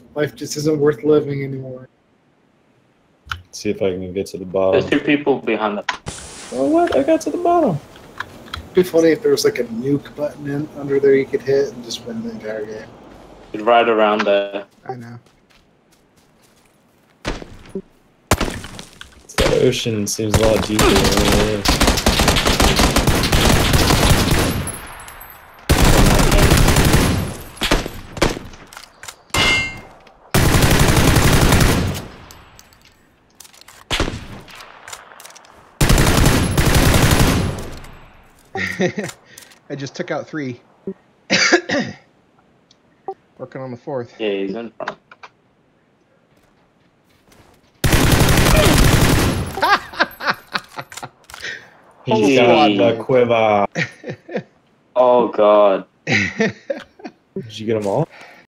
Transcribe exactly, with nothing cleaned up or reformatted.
Life just isn't worth living anymore. Let's see if I can get to the bottom. There's two people behind them. Oh, what? I got to the bottom. It'd be funny if there was like a nuke button in under there you could hit and just win the entire game. You'd ride around there. I know. The ocean seems a lot deeper than it is. I just took out three. Working on the fourth. Yeah, he's in front. He got the quiver. Oh god. Did you get them all?